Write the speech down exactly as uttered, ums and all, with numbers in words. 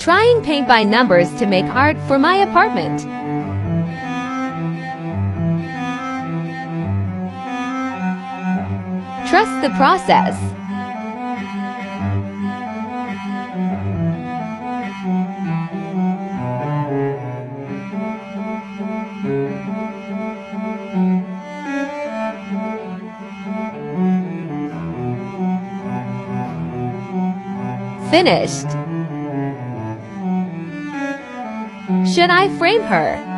Trying paint by numbers to make art for my apartment. Trust the process. Finished. Should I frame her?